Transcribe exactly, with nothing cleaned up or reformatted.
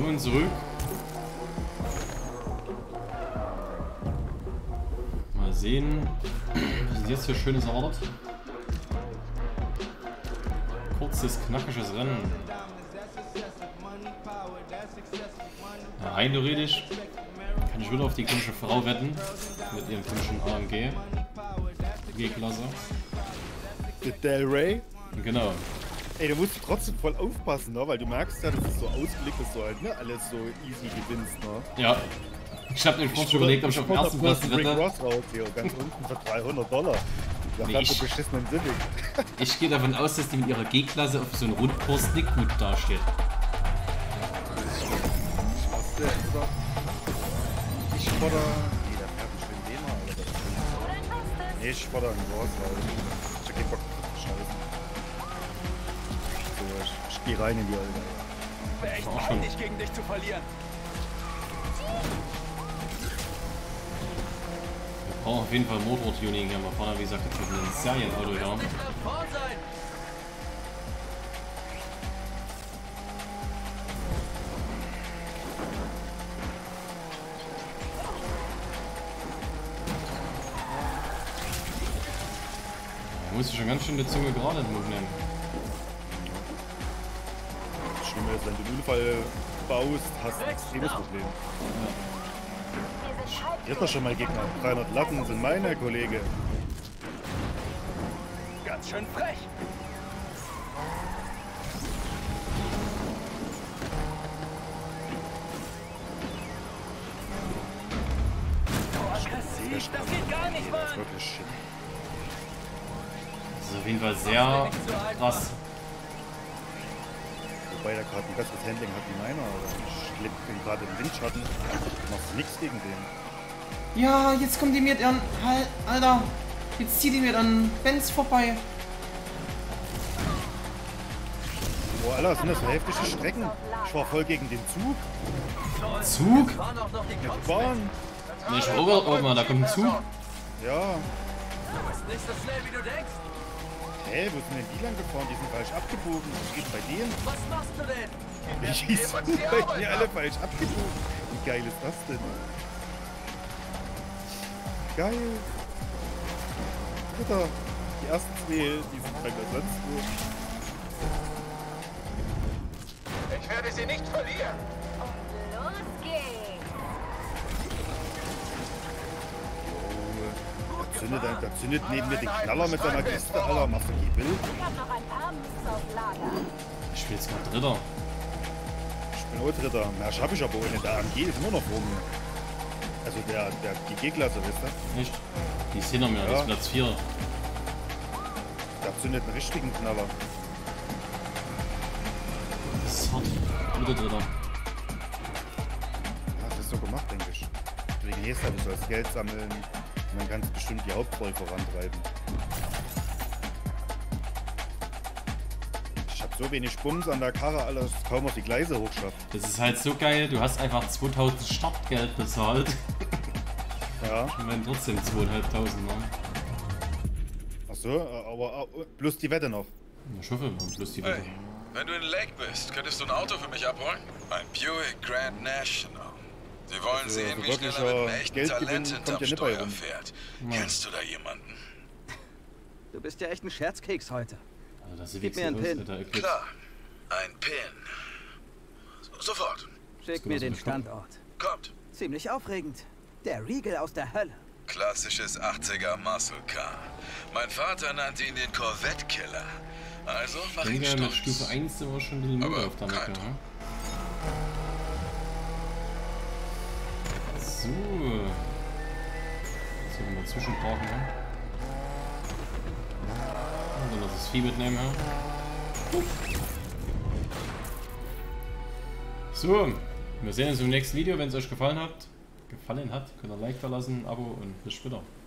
Kommen zurück. Mal sehen, was ist jetzt für schönes erwartet. Kurzes, knackiges Rennen. Ja, rein theoretisch kann ich wieder auf die komische Frau wetten. Mit ihrem komischen A M G. G-Klasse. Del Rey? Genau. Ey, du musst trotzdem voll aufpassen, ne? Weil du merkst ja, das ist so ausgelegt, dass du halt ne, alles so easy gewinnst, ne? Ja. Ich hab mir vorhin schon überlegt, ob ich auf den ersten Platz Rick wette. Ross raus hier, ganz unten für dreihundert Dollar. Das Nee, hat ich- so beschissenen Civic. Ich gehe davon aus, dass die mit ihrer G-Klasse auf so einem Rundkurs nicht gut dasteht. Was der ist da? Ich fordere. Nee, der fährt nicht den Thema, aber das ist. Nee, ich fordere einen Ross, weil ich hab keinen Bock auf Scheiße. So, ich, ich geh rein in die Alter. Wäre echt Auch schon. peinlich, gegen dich zu verlieren. Wir brauchen auf jeden Fall Motortuning hier. Wir fahren, wie gesagt, jetzt mit einem Serienauto da. Nicht nach vorn sein. Da musst du schon ganz schön die Zunge gerade in den Mund nehmen. Das Schlimme ist, wenn du einen Unfall baust, hast du ein extremes Problem. Hier hat doch schon mal Gegner. dreihundert Latten sind meine, Kollege. Ganz schön frech. Oh, aggressiv, das geht gar nicht, Das ist Mann. wirklich shit. Das ist auf jeden Fall sehr krass. Wobei der gerade ein besseres Handling hat wie meiner. Aber ich lebe den gerade im Windschatten. Du machst nichts gegen den. Ja, jetzt kommt die mit an. Halt, Alter. Jetzt zieht die mit an Benz vorbei. Boah, Alter, sind das so heftige Strecken? Ich war voll gegen den Zug. Zug? Fahren auch noch die Mit Kopf. Bahn. Ne, ich war auch mal, da kommt ein Zug. Ja. Du bist nicht so schnell, wie du denkst. Hä, wo sind denn die lang gefahren? Die sind falsch abgebogen. Was geht bei denen? Was machst du denn? Die sind bei mir alle falsch abgebogen. Wie geil ist das denn? Geil. Dritter. Die ersten zwei, die sind bei mir sonst wo. Ich werde sie nicht verlieren. Los geht's! Da zündet, da zündet neben mir den Knaller mit seiner Kiste, Alter. Machst du die Bild? Ich hab noch ein paar Moves auf Lager. Ich spiele jetzt gerade Dritter. Ich bin auch Dritter. Mehr schaffe ich aber ohne. Der A M G ist immer noch vor mir. Also der, der, die G-Klasse, weißt du? Nicht? Die ist hinter mir, die Ja. ist Platz vier. Der zündet einen richtigen Knaller. Das ist hart. Dritter, Dritter. Ja, das ist so gemacht, denke ich. Deswegen hier ist du sollst Geld sammeln und dann kannst du bestimmt die Hauptrolle vorantreiben. Ich habe so wenig Bums an der Karre, alles kaum auf die Gleise hochschafft. Das ist halt so geil, du hast einfach zweitausend Startgeld bezahlt. Ja, Und dann trotzdem zweitausendtausend, ne? achso, aber äh, plus die Wette noch. Ich hoffe, wir haben plus die Hey, Wette. wenn du in Lake bist, könntest du ein Auto für mich abholen? Ein Buick Grand National. Sie wollen Also, sehen, so wie schnell er wirklicher mit einem echten Geldgewinn Talent kommt hinterm ja nicht bei Steuer rum. fährt. Ja. Kennst du da jemanden? Du bist ja echt ein Scherzkeks heute. Also das sieht Gib wie mir einen aus, Pin. Alter, Eclipse. Klar, ein Pin. So- Sofort. Schick genau mir so den eine Stadt. Standort. Kommt. Ziemlich aufregend. Der Regal aus der Hölle. Klassisches achtziger Muscle Car. Mein Vater nannte ihn den Corvette-Killer. Also mach Ich ihn denke, mit stolz. Stufe eins sind wir schon ein bisschen müde Aber auf der kein Mecke, Druck. ne? So. Jetzt können wir zwischenparken, ne? Und dann lass das Vieh mitnehmen, ja? So, wir sehen uns im nächsten Video. Wenn es euch gefallen hat, gefallen hat, könnt ihr ein Like da lassen, ein Abo und bis später.